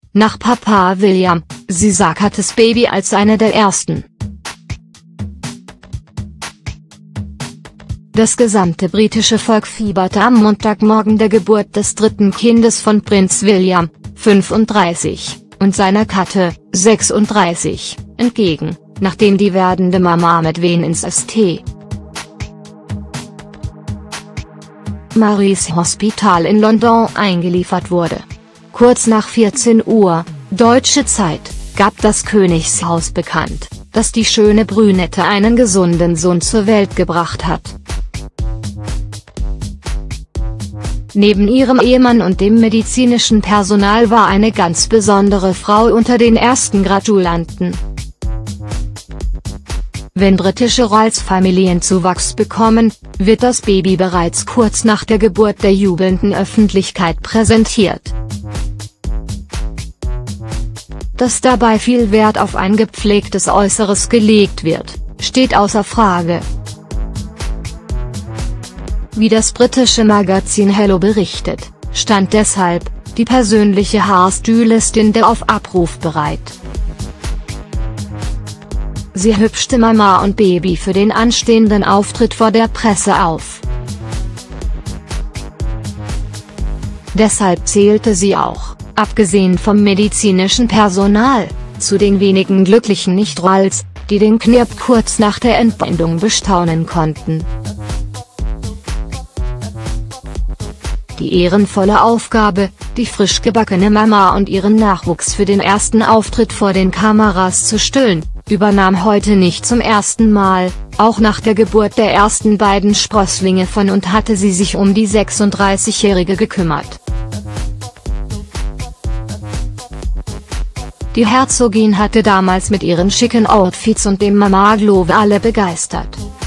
nach Papa William, sie sah Kates Baby als eine der ersten. Das gesamte britische Volk fieberte am Montagmorgen der Geburt des dritten Kindes von Prinz William, 35, und seiner Kate, 36, entgegen, nachdem die werdende Mama mit Wehen ins St. Mary's Hospital in London eingeliefert wurde. Kurz nach 14 Uhr, deutsche Zeit, gab das Königshaus bekannt, dass die schöne Brünette einen gesunden Sohn zur Welt gebracht hat. Neben ihrem Ehemann und dem medizinischen Personal war eine ganz besondere Frau unter den ersten Gratulanten. Wenn britische Royals Familienzuwachs bekommen, wird das Baby bereits kurz nach der Geburt der jubelnden Öffentlichkeit präsentiert. Dass dabei viel Wert auf ein gepflegtes Äußeres gelegt wird, steht außer Frage. Wie das britische Magazin Hello berichtet, stand deshalb die persönliche Haarstylistin der auf Abruf bereit. Sie hübschte Mama und Baby für den anstehenden Auftritt vor der Presse auf. Deshalb zählte sie auch, abgesehen vom medizinischen Personal, zu den wenigen glücklichen Nicht-Royals, die den Knirps kurz nach der Entbindung bestaunen konnten. Die ehrenvolle Aufgabe, die frisch gebackene Mama und ihren Nachwuchs für den ersten Auftritt vor den Kameras zu stillen, übernahm heute nicht zum ersten Mal, auch nach der Geburt der ersten beiden Sprösslinge von und hatte sie sich um die 36-Jährige gekümmert. Die Herzogin hatte damals mit ihren schicken Outfits und dem Mama-Glow alle begeistert.